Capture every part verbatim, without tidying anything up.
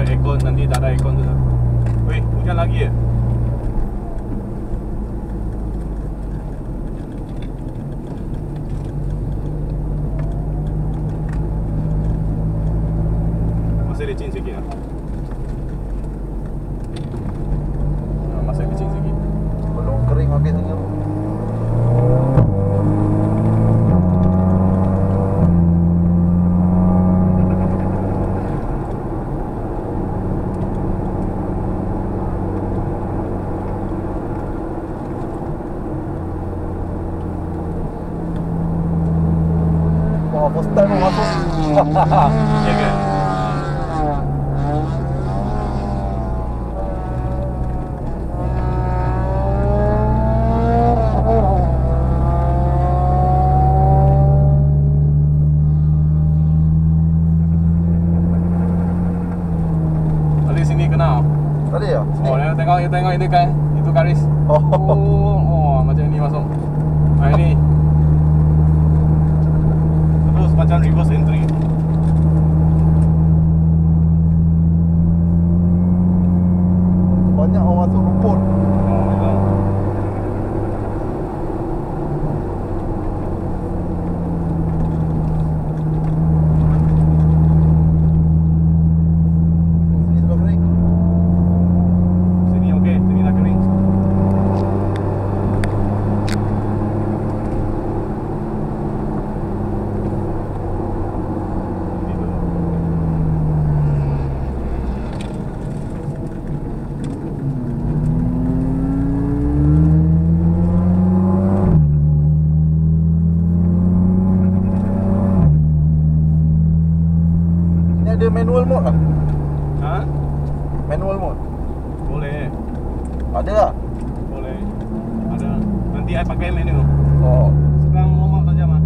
aircon, nanti tak ada aircon tu. Weh, hujan lagi ya? Masih licin sikit lah. Masih licin sikit. Belum kering habis lagi. Wah, first time masuk. Ya ke? Tadi sini kenal. Tadi ya? Oh, ya, tengok, ya, tengok itu kan, itu garis. Oh, Oh, oh, macam ini masuk. Ah, ini. Terus macam reverse entry. banyak orang masuk rumput. Oh, ya. Sini sudah kering. Sini okey, sini dah kering. Ini ada manual mode lah. Ha? Manual mode. Boleh. Ada lah. Boleh. Ada. Nanti I pakai menu. Oh. Sekarang normal saja mah.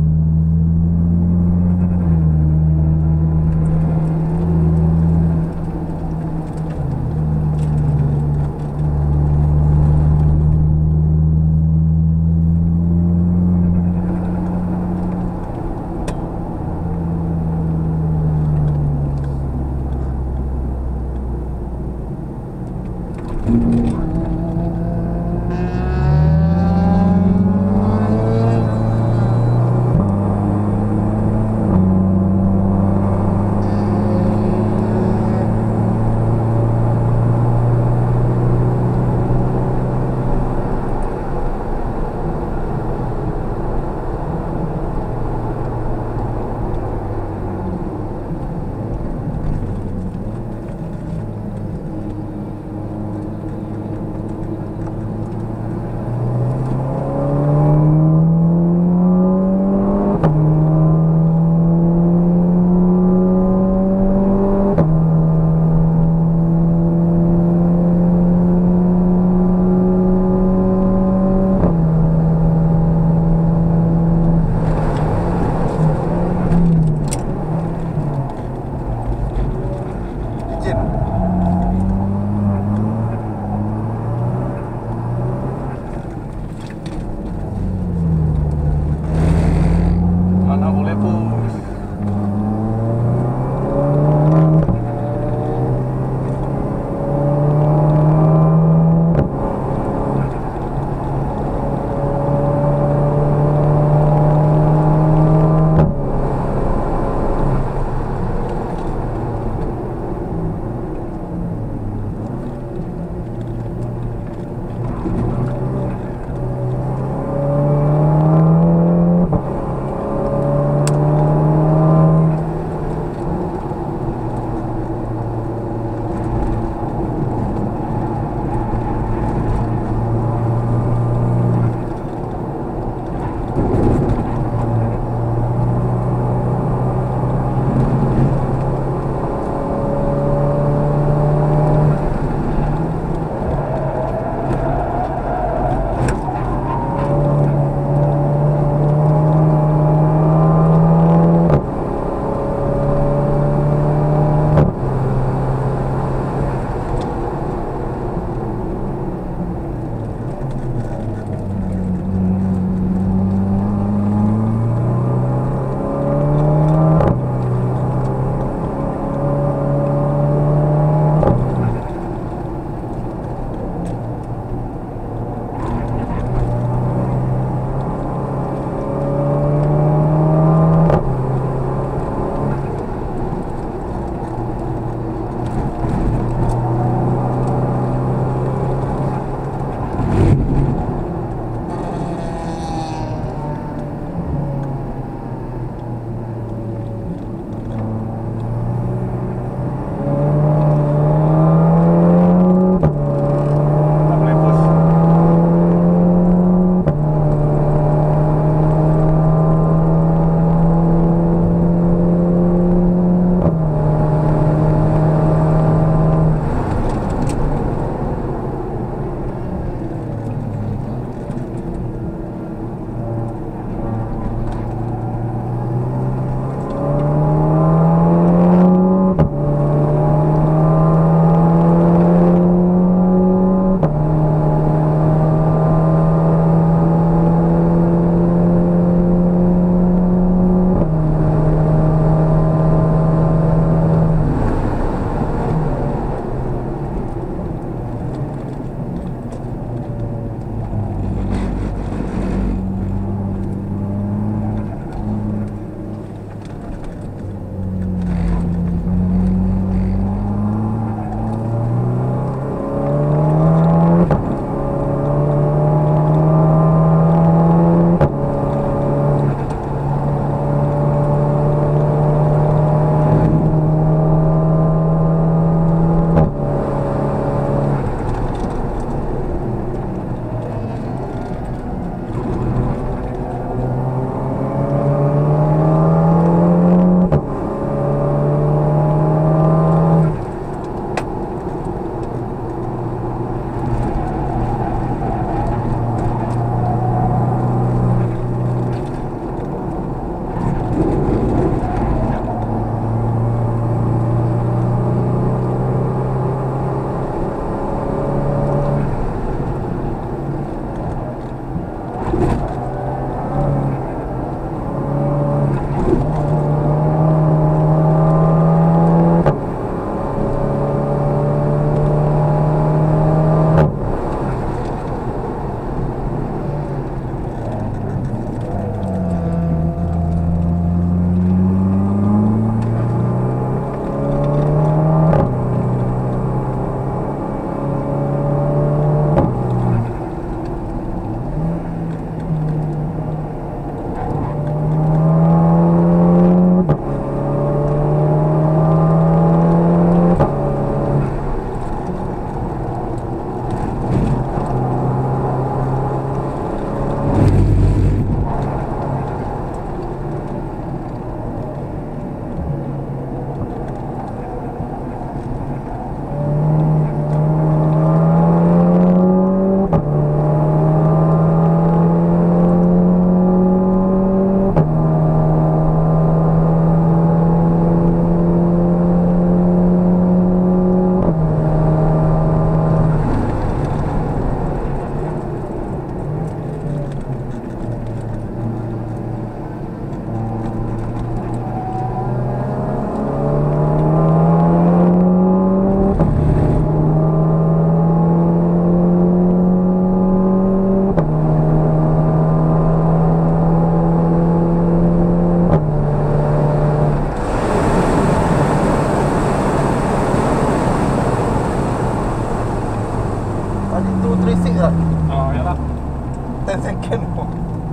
dah. ten second pun.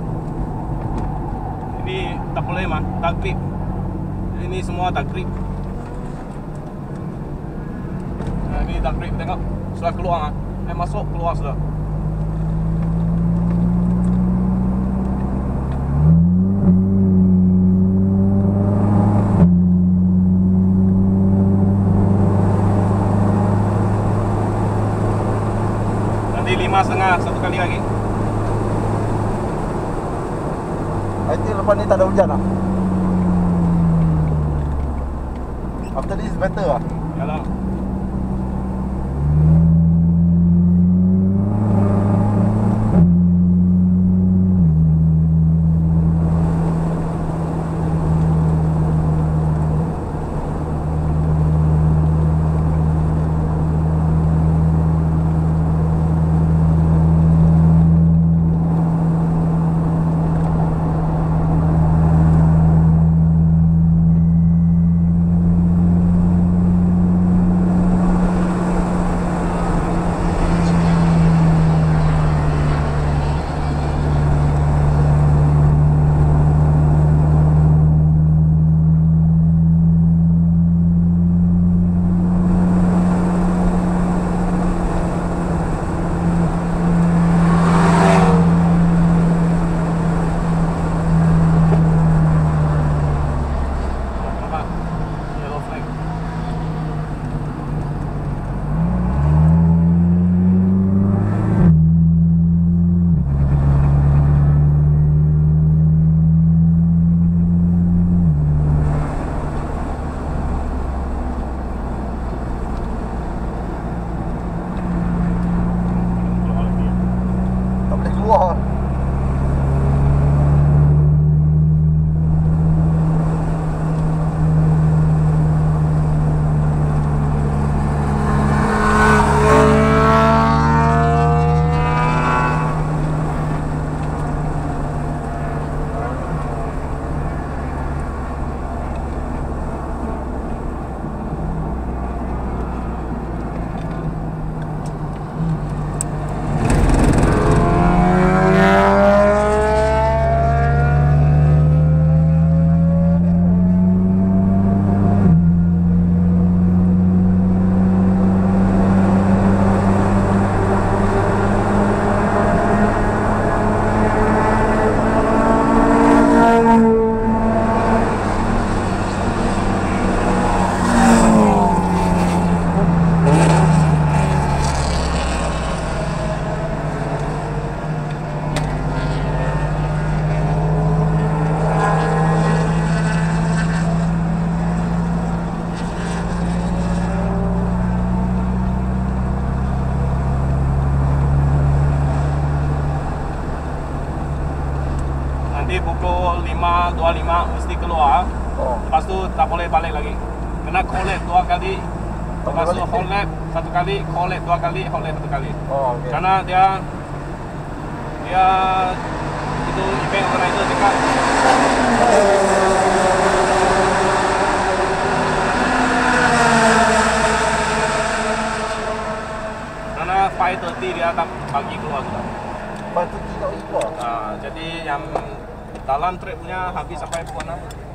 Ini tak boleh mah, tak grip. Ini semua tak grip. Nah, ini tak grip, tengok. Sudah keluar ah. Eh masuk keluar sudah. Nanti lima setengah satu kali lagi. I think lepas ni tak ada hujan lah. After this better lah. Yalah. Keluar. Nanti pukul lima dua puluh lima mesti keluar. Oh. Lepas tu tak boleh balik lagi. Kena collect dua kali. Lepas tu collect satu kali, collect dua kali, collect satu kali. Oh, okay. Karena dia dia itu event organizer cakap karena five thirty dia tak bagi keluar sudah. Lepas tu tidak keluar. Ah, jadi yang dalam trip punya habis sampai pukul enam.